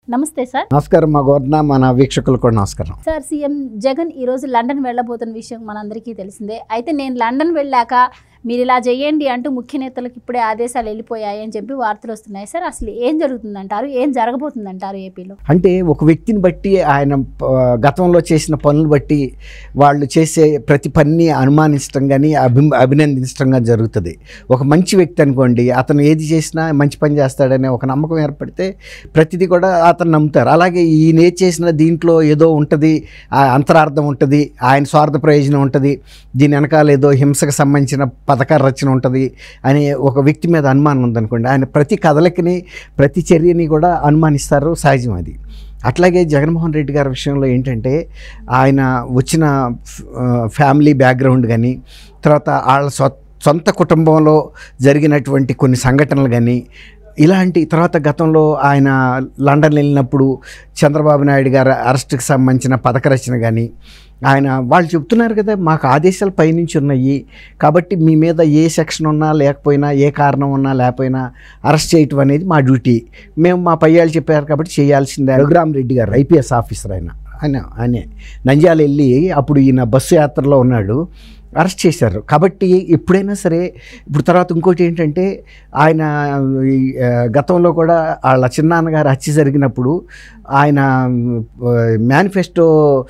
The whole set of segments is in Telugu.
నమస్తే సార్. నమస్కారం మా గవర్న మన వీక్షకులకు కూడా నమస్కారం సార్. సీఎం జగన్ ఈరోజు లండన్ వెళ్ళబోతున్న విషయం మనందరికీ తెలిసిందే. అయితే నేను లండన్ వెళ్ళాక మీరు ఇలా చేయండి అంటూ ముఖ్య నేతలకు ఇప్పుడే ఆదేశాలు వెళ్ళిపోయాయి అని చెప్పి వార్తలు వస్తున్నాయి సార్. అసలు ఏం జరుగుతుందంటారు, ఏం జరగబోతుందంటారు ఏపీలో? అంటే ఒక వ్యక్తిని బట్టి ఆయన గతంలో చేసిన పనులు బట్టి వాళ్ళు చేసే ప్రతి పనిని అనుమానించడం కానీ అభినందించడం కానీ జరుగుతుంది. ఒక మంచి వ్యక్తి అనుకోండి, అతను ఏది చేసినా మంచి పని చేస్తాడనే ఒక నమ్మకం ఏర్పడితే ప్రతిదీ కూడా అతను నమ్ముతారు. అలాగే ఈయన ఏది చేసినా దీంట్లో ఏదో ఉంటుంది, అంతరార్థం ఉంటుంది, ఆయన స్వార్థ ప్రయోజనం ఉంటుంది, దీని వెనకాల ఏదో హింసకు సంబంధించిన పథక రచన ఉంటుంది అనే ఒక వ్యక్తి మీద అనుమానం ఉందనుకోండి, ఆయన ప్రతి కదలికని ప్రతి చర్యని కూడా అనుమానిస్తారు, సహజం అది. అట్లాగే జగన్మోహన్ రెడ్డి గారి విషయంలో ఏంటంటే ఆయన వచ్చిన ఫ్యామిలీ బ్యాక్గ్రౌండ్ కానీ, తర్వాత వాళ్ళ సొంత కుటుంబంలో జరిగినటువంటి కొన్ని సంఘటనలు కానీ, ఇలాంటి తర్వాత గతంలో ఆయన లండన్ వెళ్ళినప్పుడు చంద్రబాబు నాయుడు గారి అరెస్ట్కి సంబంధించిన పథక రచన కానీ, ఆయన వాళ్ళు చెప్తున్నారు కదా, మాకు ఆదేశాలు పైనుంచి ఉన్నాయి కాబట్టి మీ మీద ఏ సెక్షన్ ఉన్నా లేకపోయినా, ఏ కారణం ఉన్నా లేకపోయినా అరెస్ట్ చేయటం అనేది మా డ్యూటీ, మేము మా పయ్యాలు చెప్పారు కాబట్టి చేయాల్సిందే. రఘురామ్ రెడ్డి గారు ఐపీఎస్ ఆఫీసర్, ఆయనే నంద్యాల వెళ్ళి అప్పుడు ఈయన బస్సు యాత్రలో ఉన్నాడు, అరెస్ట్ చేశారు. కాబట్టి ఎప్పుడైనా సరే ఇప్పుడు తర్వాత ఇంకోటి ఏంటంటే ఆయన గతంలో కూడా వాళ్ళ చిన్నాన్నగారు హత్య జరిగినప్పుడు ఆయన మేనిఫెస్టో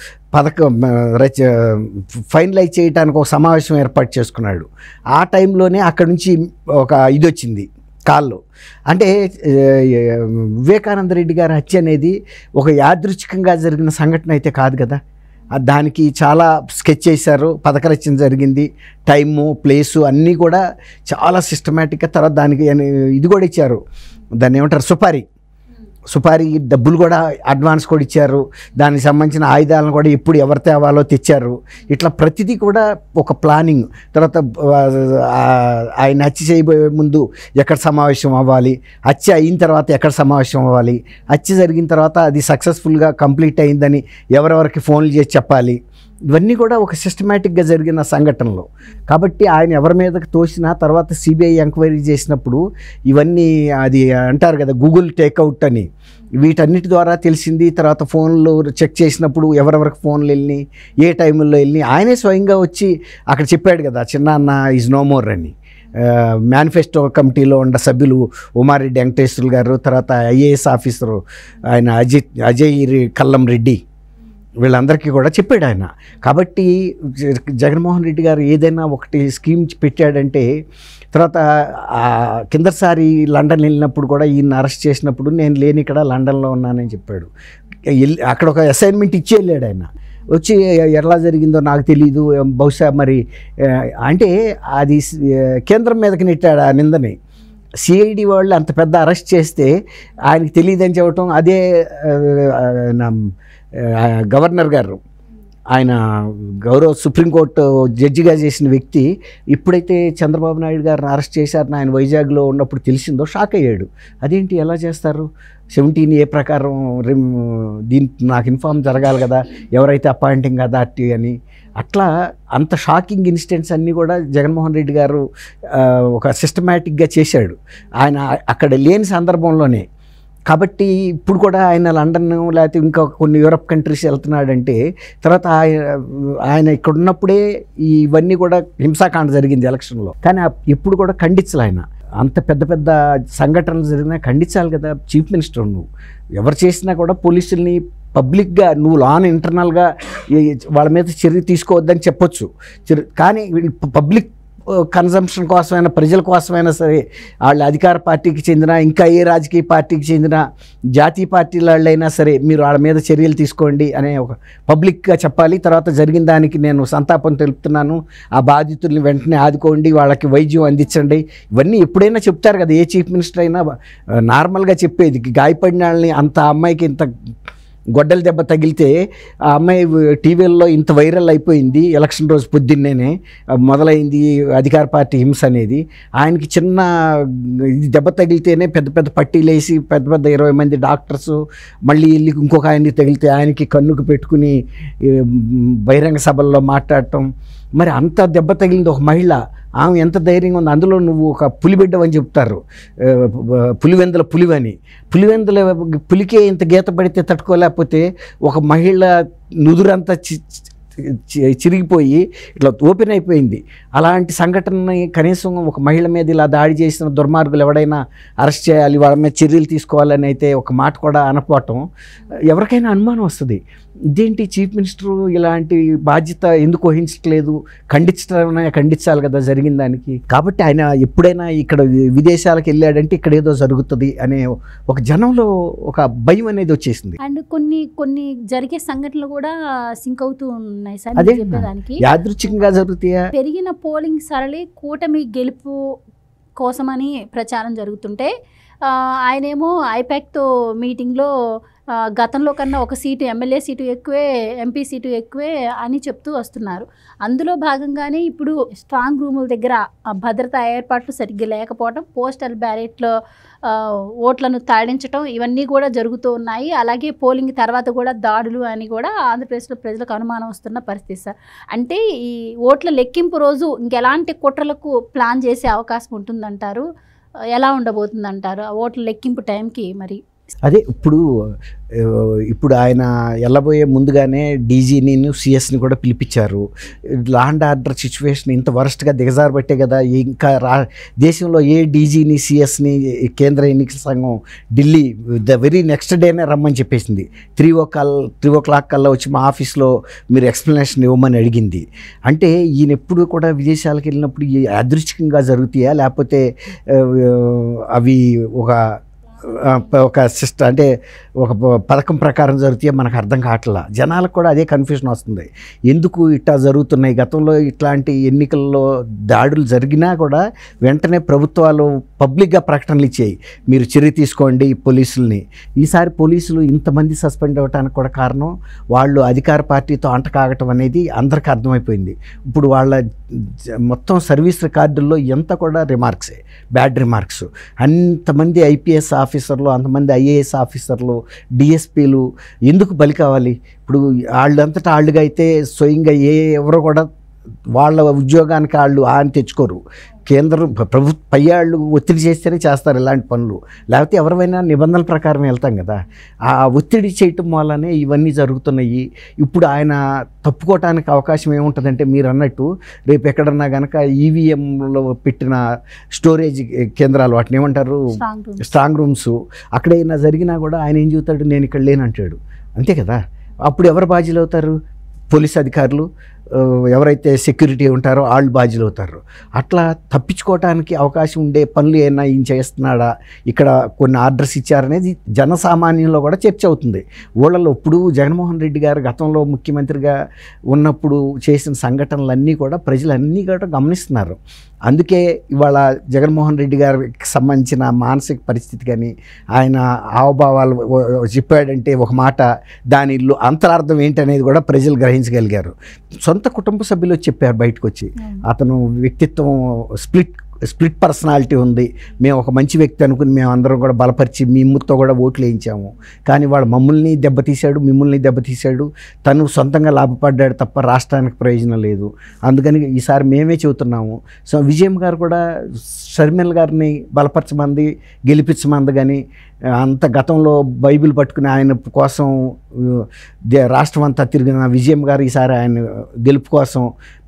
ఫైనలైజ్ చేయడానికి ఒక సమావేశం ఏర్పాటు చేసుకున్నాడు. ఆ టైంలోనే అక్కడి నుంచి ఒక ఇది వచ్చింది కాల్లో. అంటే వివేకానంద రెడ్డి గారి హత్య అనేది ఒక యాదృచ్ఛికంగా జరిగిన సంఘటన అయితే కాదు కదా, దానికి చాలా స్కెచ్ చేశారు, పథక రచన జరిగింది, టైము ప్లేసు అన్నీ కూడా చాలా సిస్టమేటిక్గా. తర్వాత దానికి ఇది కూడా ఇచ్చారు, దాన్ని ఏమంటారు, సుపారీ డబ్బులు కూడా అడ్వాన్స్ కూడా ఇచ్చారు, దానికి సంబంధించిన ఆయుధాలను కూడా ఎప్పుడు ఎవరు తేవాలో తెచ్చారు. ఇట్లా ప్రతిదీ కూడా ఒక ప్లానింగ్. తర్వాత ఆయన హత్య చేయబోయే ముందు ఎక్కడ సమావేశం అవ్వాలి, హత్య అయిన తర్వాత ఎక్కడ సమావేశం అవ్వాలి, హత్య జరిగిన తర్వాత అది సక్సెస్ఫుల్గా కంప్లీట్ అయిందని ఎవరెవరికి ఫోన్లు చేసి చెప్పాలి, ఇవన్నీ కూడా ఒక సిస్టమేటిక్గా జరిగిన సంఘటనలు. కాబట్టి ఆయన ఎవరి మీదకి తోసినా తర్వాత సిబిఐ ఎంక్వైరీ చేసినప్పుడు ఇవన్నీ అది అంటారు కదా గూగుల్ టేక్అవుట్ అని, వీటన్నిటి ద్వారా తెలిసింది. తర్వాత ఫోన్లు చెక్ చేసినప్పుడు ఎవరెవరికి ఫోన్లు వెళ్ళి ఏ టైంలో వెళ్ళి ఆయనే స్వయంగా వచ్చి అక్కడ చెప్పాడు కదా, చిన్నాన్న ఈజ్ నో మోర్ అని. మేనిఫెస్టో కమిటీలో ఉన్న సభ్యులు ఉమారెడ్డి వెంకటేశ్వర్లు గారు, తర్వాత ఐఏఎస్ ఆఫీసరు ఆయన అజయ్ కల్లం రెడ్డి, వీళ్ళందరికీ కూడా చెప్పాడు ఆయన. కాబట్టి జగన్మోహన్ రెడ్డి గారు ఏదైనా ఒకటి స్కీమ్ పెట్టాడంటే, తర్వాత కిందసారి లండన్ వెళ్ళినప్పుడు కూడా ఈయన అరెస్ట్ చేసినప్పుడు నేను లేని ఇక్కడ లండన్లో ఉన్నానని చెప్పాడు. అక్కడ ఒక అసైన్మెంట్ ఇచ్చి వెళ్ళాడు ఆయన. వచ్చి ఎలా జరిగిందో నాకు తెలీదు, బహుశా మరి అంటే అది కేంద్రం మీదకి నెట్టాడు ఆ నిందని. సిఐడి వాళ్ళు అంత పెద్ద అరెస్ట్ చేస్తే ఆయనకి తెలియదని చెప్పటం, అదే గవర్నర్ గారు, ఆయన గౌరవ సుప్రీంకోర్టు జడ్జిగా చేసిన వ్యక్తి ఎప్పుడైతే చంద్రబాబు నాయుడు గారిని అరెస్ట్ చేశారని ఆయన వైజాగ్లో ఉన్నప్పుడు తెలిసిందో షాక్ అయ్యాడు. అదేంటి ఎలా చేస్తారు, 17A ప్రకారం దీనికి నాకు ఇన్ఫార్మ్ జరగాలి కదా, ఎవరైతే అపాయింటింగ్ అథారిటీ అని. అట్లా అంత షాకింగ్ ఇన్సిడెంట్స్ అన్నీ కూడా జగన్మోహన్ రెడ్డి గారు ఒక సిస్టమేటిక్గా చేశాడు ఆయన అక్కడ లేని సందర్భంలోనే. కాబట్టి ఇప్పుడు కూడా ఆయన లండన్ లేకపోతే ఇంకా కొన్ని యూరప్ కంట్రీస్ వెళ్తున్నాడంటే తర్వాత ఆయన ఇక్కడ ఉన్నప్పుడే ఇవన్నీ కూడా హింసాకాండ జరిగింది ఎలక్షన్లో. కానీ ఇప్పుడు కూడా ఖండించాలి ఆయన. అంత పెద్ద పెద్ద సంఘటనలు జరిగినా ఖండించాలి కదా చీఫ్ మినిస్టర్. నువ్వు ఎవరు చేసినా కూడా పోలీసుల్ని పబ్లిక్గా నువ్వు లాన్ ఇంటర్నల్గా వాళ్ళ మీద చర్య తీసుకోవద్దని చెప్పొచ్చు, కానీ పబ్లిక్ కన్జంప్షన్ కోసమైనా ప్రజల కోసమైనా సరే వాళ్ళు అధికార పార్టీకి చెందిన ఇంకా ఏ రాజకీయ పార్టీకి చెందిన జాతీయ పార్టీల వాళ్ళైనా సరే మీరు వాళ్ళ మీద చర్యలు తీసుకోండి అనే ఒక పబ్లిక్గా చెప్పాలి. తర్వాత జరిగిన దానికి నేను సంతాపం తెలుపుతున్నాను, ఆ బాధితుల్ని వెంటనే ఆదుకోండి, వాళ్ళకి వైద్యం అందించండి, ఇవన్నీ ఎప్పుడైనా చెప్తారు కదా. ఏ చీఫ్ మినిస్టర్ అయినా నార్మల్గా చెప్పేది. గాయపడిన వాళ్ళని, అంత అమ్మాయికి ఇంత గొడ్డల దెబ్బ తగిలితే ఆ అమ్మాయి టీవీల్లో ఇంత వైరల్ అయిపోయింది, ఎలక్షన్ రోజు పొద్దున్నేనే మొదలైంది అధికార పార్టీ హింస అనేది. ఆయనకి చిన్న దెబ్బ తగిలితేనే పెద్ద పెద్ద పట్టీలు వేసి పెద్ద పెద్ద 20 మంది డాక్టర్సు మళ్ళీ వెళ్ళి ఇంకొక ఆయనకి తగిలితే ఆయనకి కన్నుకు పెట్టుకుని బహిరంగ సభల్లో మాట్లాడటం. మరి అంత దెబ్బ తగిలింది ఒక మహిళ, ఆమె ఎంత ధైర్యంగా ఉంది. అందులో నువ్వు ఒక పులిబిడ్డవని చెప్తారు, పులివెందుల పులివని. పులివెందుల పులికే ఇంత గీత పడితే తట్టుకోలేకపోతే ఒక మహిళ నుదురంతా చిరిగిపోయి ఇట్లా ఓపెన్ అయిపోయింది. అలాంటి సంఘటనని కనీసం ఒక మహిళ మీద ఇలా దాడి చేసిన దుర్మార్గులు ఎవడైనా అరెస్ట్ చేయాలి, వాళ్ళ మీద చర్యలు తీసుకోవాలని అయితే ఒక మాట కూడా అనకపోవటం ఎవరికైనా అనుమానం వస్తుంది. ఇదేంటి చీఫ్ మినిస్టరు ఇలాంటి బాధ్యత ఎందుకు వహించట్లేదు, ఖండించాలి కదా జరిగిన దానికి. కాబట్టి ఆయన ఎప్పుడైనా ఇక్కడ విదేశాలకు వెళ్ళాడంటే ఇక్కడ ఏదో జరుగుతుంది అనే ఒక జనంలో ఒక భయం అనేది వచ్చేసింది. అండ్ కొన్ని జరిగే సంఘటనలు కూడా సింక్ అవుతూ ఉన్నాయి సార్. అదే చెప్పేదానికి యాదృచ్ఛికంగా జరుగుతాయా? పెరిగిన పోలింగ్ సరళి కూటమి గెలుపు కోసమని ప్రచారం జరుగుతుంటే ఆయనేమో ఐపాక్తో మీటింగ్లో గతంలో కన్నా ఒక సీటు ఎమ్మెల్యే సీటు ఎక్కువే, ఎంపీ సీటు ఎక్కువే అని చెప్తూ వస్తున్నారు. అందులో భాగంగానే ఇప్పుడు స్ట్రాంగ్ రూముల దగ్గర భద్రతా ఏర్పాట్లు సరిగ్గా లేకపోవడం, పోస్టల్ బ్యాలెట్లో ఓట్లను తాడించడం ఇవన్నీ కూడా జరుగుతూ ఉన్నాయి. అలాగే పోలింగ్ తర్వాత కూడా దాడులు అని కూడా ఆంధ్రప్రదేశ్లో ప్రజలకు అనుమానం వస్తున్న పరిస్థితి సార్. అంటే ఈ ఓట్ల లెక్కింపు రోజు ఇంకెలాంటి కుట్రలకు ప్లాన్ చేసే అవకాశం ఉంటుందంటారు? ఎలా ఉండబోతుందంటారు ఆ ఓట్ల లెక్కింపు టైంకి? మరి అదే ఇప్పుడు ఆయన వెళ్ళబోయే ముందుగానే డీజీని సిఎస్ని కూడా పిలిపించారు. లా అండ్ ఆర్డర్ సిచ్యువేషన్ ఇంత వరస్ట్గా దిగజారబట్టే కదా ఇంకా దేశంలో ఏ డీజీని సిఎస్ని కేంద్ర ఎన్నికల సంఘం ఢిల్లీ వెరీ నెక్స్ట్ డేనే రమ్మని చెప్పేసింది. 3:00 కల్లా వచ్చి మా ఆఫీస్లో మీరు ఎక్స్ప్లెనేషన్ ఇవ్వమని అడిగింది. అంటే ఈయన ఎప్పుడు కూడా విదేశాలకు వెళ్ళినప్పుడు అదృష్టంగా జరుగుతాయా, లేకపోతే అవి ఒక సిస్టమ్ అంటే ఒక పథకం ప్రకారం జరిగితే మనకు అర్థం కావట్లా. జనాలకు కూడా అదే కన్ఫ్యూజన్ వస్తుంది, ఎందుకు ఇట్లా జరుగుతున్నాయి. గతంలో ఇట్లాంటి ఎన్నికల్లో దాడులు జరిగినా కూడా వెంటనే ప్రభుత్వాలు పబ్లిక్గా ప్రకటనలు ఇచ్చాయి, మీరు చర్య తీసుకోండి పోలీసుల్ని. ఈసారి పోలీసులు ఇంతమంది సస్పెండ్ అవ్వడానికి కూడా కారణం వాళ్ళు అధికార పార్టీతో అంటకాగటం అనేది అందరికీ అర్థమైపోయింది. ఇప్పుడు వాళ్ళ మొత్తం సర్వీస్ రికార్డుల్లో ఎంత కూడా రిమార్క్సే, బ్యాడ్ రిమార్క్స్. అంతమంది ఐపీఎస్ ఆఫీసర్లు, అంతమంది ఐఏఎస్ ఆఫీసర్లు, డిఎస్పీలు ఎందుకు బలి కావాలి? ఇప్పుడు వాళ్ళంతటా వాళ్ళుగా అయితే స్వయంగా ఎవరు కూడా వాళ్ళ ఉద్యోగానికి వాళ్ళు అని తెచ్చుకోరు. కేంద్రం పై వాళ్ళు ఒత్తిడి చేస్తేనే చేస్తారు ఇలాంటి పనులు, లేకపోతే ఎవరైనా నిబంధనల ప్రకారం వెళ్తాం కదా. ఆ ఒత్తిడి చేయటం వల్లనే ఇవన్నీ జరుగుతున్నాయి. ఇప్పుడు ఆయన తప్పుకోవటానికి అవకాశం ఏముంటుందంటే మీరు అన్నట్టు రేపు ఎక్కడన్నా కనుక ఈవీఎంలో పెట్టిన స్టోరేజ్ కేంద్రాలు, వాటిని ఏమంటారు, స్ట్రాంగ్ రూమ్స్, అక్కడైనా జరిగినా కూడా ఆయన ఏం చెబుతాడు, నేను ఇక్కడ లేనంటాడు. అంతే కదా. అప్పుడు ఎవరు బాధ్యులు అవుతారు? పోలీస్ అధికారులు, ఎవరైతే సెక్యూరిటీ ఉంటారో వాళ్ళు బాధ్యులు అవుతారు. అట్లా తప్పించుకోవటానికి అవకాశం ఉండే పనులు ఏమైనా ఈయన చేస్తున్నాడా, ఇక్కడ కొన్ని ఆర్డర్స్ ఇచ్చారనేది జనసామాన్యంలో కూడా చర్చ అవుతుంది. ఊళ్ళలో ఇప్పుడు జగన్మోహన్ రెడ్డి గారు గతంలో ముఖ్యమంత్రిగా ఉన్నప్పుడు చేసిన సంఘటనలన్నీ కూడా ప్రజలన్నీ కూడా గమనిస్తున్నారు. అందుకే ఇవాళ జగన్మోహన్ రెడ్డి గారికి సంబంధించిన మానసిక పరిస్థితి కానీ ఆయన హావభావాలు చెప్పాడంటే ఒక మాట, దాని అంతరార్థం ఏంటనేది కూడా ప్రజలు గ్రహించగలిగారు. సొంత కుటుంబ సభ్యులు చెప్పారు బయటకు వచ్చి, అతను వ్యక్తిత్వం స్ప్లిట్ పర్సనాలిటీ ఉంది, మేము ఒక మంచి వ్యక్తి అనుకుని మేము అందరం కూడా బలపరిచి మీ ముత్తో కూడా ఓట్లు వేయించాము, కానీ వాడు మమ్మల్ని దెబ్బతీశాడు, మిమ్మల్ని దెబ్బతీశాడు, తను సొంతంగా లాభపడ్డాడు తప్ప రాష్ట్రానికి ప్రయోజనం లేదు. అందుకని ఈసారి మేమే చెబుతున్నాము. సో విజయం గారు కూడా షర్మిల గారిని బలపరచమంది, గెలిపించమంది. కానీ అంత గతంలో బైబిల్ పట్టుకుని ఆయన కోసం రాష్ట్రం అంతా తిరిగిన విజయం గారు ఈసారి ఆయన గెలుపు కోసం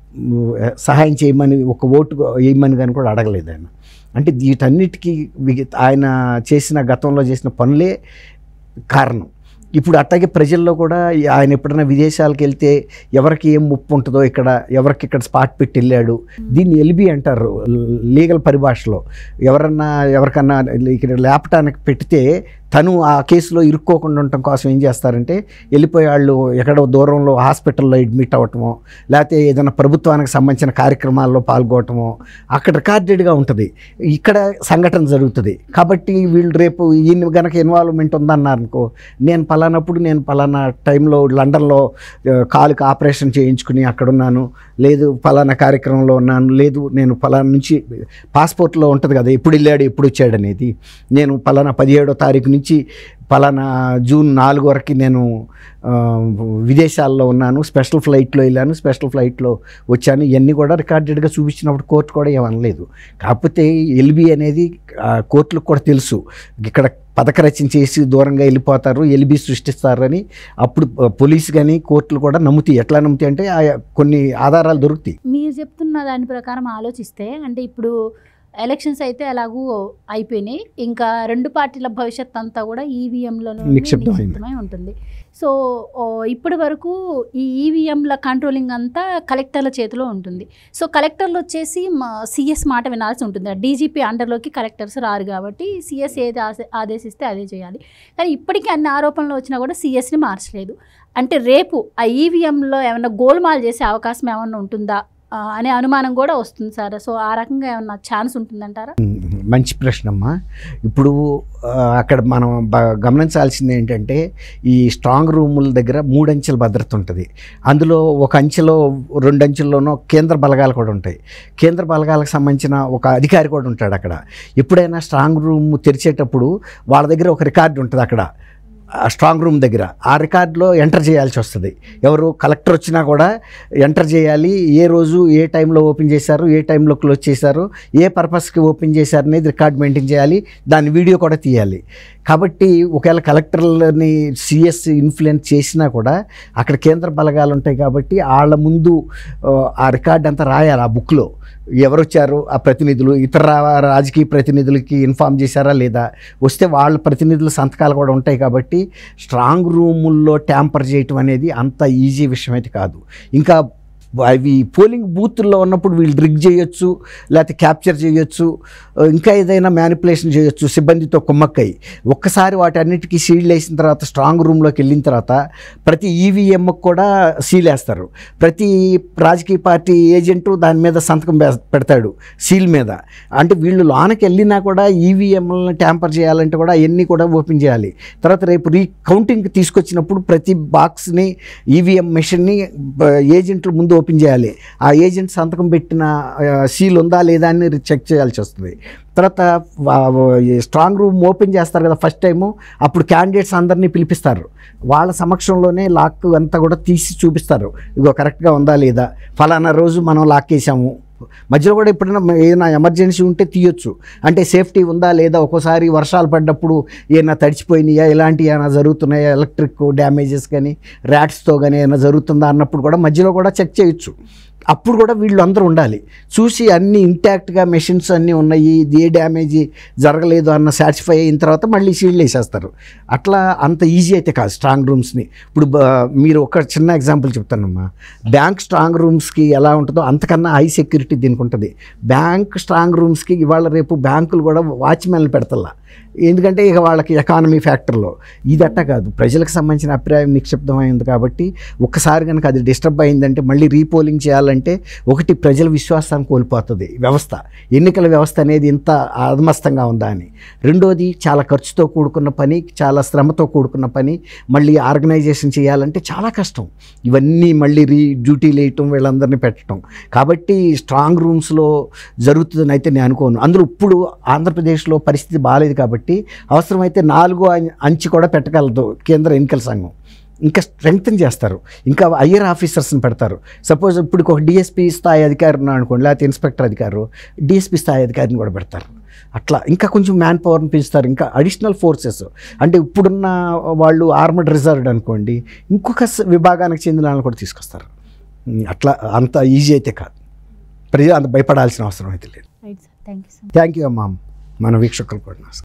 సహాయం చేయమని, ఒక ఓటు వేయమని కానీ కూడా అడగలేదు ఆయన. అంటే వీటన్నిటికీ ఆయన గతంలో చేసిన పనులే కారణం. ఇప్పుడు అట్లాగే ప్రజల్లో కూడా ఆయన ఎప్పుడైనా విదేశాలకు వెళ్తే ఎవరికి ఏం ముప్పు ఉంటుందో, ఎవరికి ఇక్కడ స్పాట్ పెట్టి వెళ్ళాడు, దీన్ని ఎల్బి అంటారు లీగల్ పరిభాషలో. ఎవరికన్నా ఇక్కడ లేపటానికి పెడితే తను ఆ కేసులో ఇరుక్కోకుండా ఉండటం కోసం ఏం చేస్తారంటే వెళ్ళిపోయే వాళ్ళు ఎక్కడో దూరంలో హాస్పిటల్లో అడ్మిట్ అవ్వటమో, లేకపోతే ఏదైనా ప్రభుత్వానికి సంబంధించిన కార్యక్రమాల్లో పాల్గొనటమో, అక్కడ రికార్డెడ్గా ఉంటుంది, ఇక్కడ సంఘటన జరుగుతుంది. కాబట్టి వీళ్ళు రేపు ఈయన కనుక ఇన్వాల్వ్మెంట్ ఉందన్నారనుకో, నేను పలానా టైంలో లండన్లో కాలుకి ఆపరేషన్ చేయించుకుని అక్కడ ఉన్నాను, లేదు పలానా కార్యక్రమంలో ఉన్నాను, లేదు నేను పలానా నుంచి పాస్పోర్ట్లో ఉంటుంది కదా ఎప్పుడు వెళ్ళాడు ఎప్పుడు వచ్చాడు అనేది, నేను పలానా 17వ తారీఖు నుంచి నుంచి పలానా జూన్ 4 వరకు నేను విదేశాల్లో ఉన్నాను, స్పెషల్ ఫ్లైట్లో వెళ్ళాను, స్పెషల్ ఫ్లైట్లో వచ్చాను, ఇవన్నీ కూడా రికార్డెడ్గా చూపించినప్పుడు కోర్టు కూడా ఏమనలేదు. కాకపోతే ఎల్బీ అనేది కోర్టులకు కూడా తెలుసు, ఇక్కడ పథక రచన చేసి దూరంగా వెళ్ళిపోతారు, ఎల్బీ సృష్టిస్తారని. అప్పుడు పోలీసు కానీ కోర్టులు కూడా నమ్ముతాయి. ఎట్లా నమ్ముతాయి అంటే కొన్ని ఆధారాలు దొరుకుతాయి. మీరు చెప్తున్న దాని ప్రకారం ఆలోచిస్తే అంటే ఇప్పుడు ఎలక్షన్స్ అయితే ఎలాగూ అయిపోయినాయి, ఇంకా రెండు పార్టీల భవిష్యత్ అంతా కూడా ఈవీఎంలలో నిక్షిప్తమై ఉంటుంది. సో ఇప్పటి వరకు ఈ ఈవీఎంల కంట్రోలింగ్ అంతా కలెక్టర్ల చేతిలో ఉంటుంది. సో కలెక్టర్లు వచ్చేసి సిఎస్ మాట వినాల్సి ఉంటుంది. డీజీపీ అండర్లోకి కలెక్టర్స్ రారు కాబట్టి సిఎస్ ఏది ఆదేశిస్తే అదే చేయాలి. కానీ ఇప్పటికీ అన్ని ఆరోపణలు వచ్చినా కూడా సిఎస్ని మార్చలేదు. అంటే రేపు ఆ ఈవీఎంలో ఏమైనా గోల్మాల్ చేసే అవకాశం ఏమైనా ఉంటుందా అనే అనుమానం కూడా వస్తుంది సార్. సో ఆ రకంగా ఏమన్నా ఛాన్స్ ఉంటుందంటారా? మంచి ప్రశ్న అమ్మా. ఇప్పుడు అక్కడ మనం గమనించాల్సింది ఏంటంటే ఈ స్ట్రాంగ్ రూముల దగ్గర 3 అంచెల భద్రత ఉంటుంది. అందులో ఒక అంచెలో 2 అంచెల్లోనూ కేంద్ర బలగాలు కూడా ఉంటాయి. కేంద్ర బలగాలకు సంబంధించిన ఒక అధికారి కూడా ఉంటాడు అక్కడ. ఎప్పుడైనా స్ట్రాంగ్ రూమ్ తెరిచేటప్పుడు వాళ్ళ దగ్గర ఒక రికార్డు ఉంటుంది అక్కడ స్ట్రాంగ్ రూమ్ దగ్గర. ఆ రికార్డులో ఎంటర్ చేయాల్సి వస్తుంది. ఎవరు కలెక్టర్ వచ్చినా కూడా ఎంటర్ చేయాలి. ఏ రోజు ఏ టైంలో ఓపెన్ చేశారు, ఏ టైంలో క్లోజ్ చేశారు, ఏ పర్పస్కి ఓపెన్ చేశారు అనేది రికార్డ్ మెయింటైన్ చేయాలి. దాని వీడియో కూడా తీయాలి. కాబట్టి ఒకవేళ కలెక్టర్లని సిఎస్ ఇన్ఫ్లుయెన్స్ చేసినా కూడా అక్కడ కేంద్ర బలగాలు ఉంటాయి కాబట్టి వాళ్ళ ముందు ఆ రికార్డ్ అంతా రాయాలి. ఆ బుక్లో ఎవరు వచ్చారు, ఆ ప్రతినిధులు ఇతర రాజకీయ ప్రతినిధులకి ఇన్ఫామ్ చేశారా లేదా, వస్తే వాళ్ళ ప్రతినిధుల సంతకాలు కూడా ఉంటాయి. కాబట్టి స్ట్రాంగ్ రూముల్లో ట్యాంపర్ చేయటం అనేది అంత ఈజీ విషయం అయితే కాదు. ఇంకా అవి పోలింగ్ బూత్ల్లో ఉన్నప్పుడు వీళ్ళు డ్రిగ్ చేయొచ్చు, లేకపోతే క్యాప్చర్ చేయొచ్చు, ఇంకా ఏదైనా మ్యానిపులేషన్ చేయొచ్చు సిబ్బందితో కుమ్మక్కై. ఒక్కసారి వాటన్నిటికీ సీల్ వేసిన తర్వాత స్ట్రాంగ్ రూమ్లోకి వెళ్ళిన తర్వాత ప్రతి ఈవీఎంకి కూడా సీల్ వేస్తారు. ప్రతి రాజకీయ పార్టీ ఏజెంటు దాని మీద సంతకం పెడతాడు సీల్ మీద. అంటే వీళ్ళు లోనకి వెళ్ళినా కూడా ఈవీఎంలను ట్యాంపర్ చేయాలంటే కూడా అవన్నీ కూడా ఓపెన్ చేయాలి. తర్వాత రేపు కౌంటింగ్కి తీసుకొచ్చినప్పుడు ప్రతి బాక్స్ని ఈవీఎం మెషిన్ని ఏజెంట్లు ముందు ఓపెన్ చేయాలి. ఆ ఏజెంట్ సంతకం పెట్టిన సీల్ ఉందా లేదా అని చెక్ చేయాల్సి వస్తుంది. తర్వాత స్ట్రాంగ్ రూమ్ ఓపెన్ చేస్తారు కదా ఫస్ట్ టైము, అప్పుడు క్యాండిడేట్స్ అందరినీ పిలిపిస్తారు. వాళ్ళ సమక్షంలోనే లాక్ అంతా కూడా తీసి చూపిస్తారు. ఇగో కరెక్ట్గా ఉందా లేదా, ఫలానా రోజు మనం లాక్ వేసాము. మధ్యలో కూడా ఎప్పుడైనా ఏదైనా ఎమర్జెన్సీ ఉంటే తీయొచ్చు. అంటే సేఫ్టీ ఉందా లేదా, ఒక్కోసారి వర్షాలు పడ్డప్పుడు ఏమైనా తడిచిపోయినాయా, ఇలాంటివి ఏమైనా జరుగుతున్నాయా, ఎలక్ట్రిక్ డ్యామేజెస్ కానీ ర్యాట్స్తో కానీ ఏమైనా జరుగుతుందా అన్నప్పుడు కూడా మధ్యలో కూడా చెక్ చేయొచ్చు. అప్పుడు కూడా వీళ్ళు అందరూ ఉండాలి. చూసి అన్నీ ఇంటాక్ట్గా మెషిన్స్ అన్నీ ఉన్నాయి, ఇది ఏ డ్యామేజీ జరగలేదు అన్న సాటిస్ఫై అయిన తర్వాత మళ్ళీ షీల్డ్ వేసేస్తారు. అట్లా అంత ఈజీ అయితే కాదు స్ట్రాంగ్ రూమ్స్ని. ఇప్పుడు మీరు ఒక చిన్న ఎగ్జాంపుల్ చెప్తానమ్మా. బ్యాంక్ స్ట్రాంగ్ రూమ్స్కి ఎలా ఉంటుందో అంతకన్నా హై సెక్యూరిటీ దీనికి ఉంటుంది. బ్యాంక్ స్ట్రాంగ్ రూమ్స్కి ఇవాళ రేపు బ్యాంకులు కూడా వాచ్మెన్లు పెడతల్లా. ఎందుకంటే ఇక వాళ్ళకి ఎకానమీ ఫ్యాక్టర్లో ఇదట్ట కాదు, ప్రజలకు సంబంధించిన అభిప్రాయం నిక్షిప్తమైంది కాబట్టి ఒక్కసారి కనుక అది డిస్టర్బ్ అయిందంటే మళ్ళీ రీపోలింగ్ చేయాలంటే ఒకటి ప్రజల విశ్వాసాన్ని కోల్పోతుంది వ్యవస్థ, ఎన్నికల వ్యవస్థ అనేది ఇంత అధమస్తంగా ఉందా అని. రెండోది చాలా ఖర్చుతో కూడుకున్న పని, చాలా శ్రమతో కూడుకున్న పని, మళ్ళీ ఆర్గనైజేషన్ చేయాలంటే చాలా కష్టం. ఇవన్నీ మళ్ళీ డ్యూటీలు వేయటం, వీళ్ళందరినీ పెట్టడం. కాబట్టి స్ట్రాంగ్ రూమ్స్లో జరుగుతుందని అయితే నేను అనుకోను. అందులో ఇప్పుడు ఆంధ్రప్రదేశ్లో పరిస్థితి బాగాలేదు కాబట్టి అవసరమైతే 4వ అంచె కూడా పెట్టగలదు కేంద్ర ఎన్నికల సంఘం. ఇంకా స్ట్రెంగ్తన్ చేస్తారు, ఇంకా హయ్యర్ ఆఫీసర్స్ని పెడతారు. సపోజ్ ఇప్పుడు ఒక డిఎస్పీ స్థాయి అధికారి ఉన్నాడు అనుకోండి, లేకపోతే ఇన్స్పెక్టర్ అధికారు డిఎస్పీ స్థాయి అధికారిని కూడా పెడతారు. అట్లా ఇంకా కొంచెం మ్యాన్ పవర్ని పెంచుతారు, ఇంకా అడిషనల్ ఫోర్సెస్. అంటే ఇప్పుడున్న వాళ్ళు ఆర్మడ్ రిజర్వ్డ్ అనుకోండి, ఇంకొక విభాగానికి చెందిన వాళ్ళని కూడా తీసుకొస్తారు. అట్లా అంత ఈజీ అయితే కాదు, ప్రజలు అంత భయపడాల్సిన అవసరం అయితే లేదు. థ్యాంక్ యూ అమ్మా. మన వీక్షకులు కూడా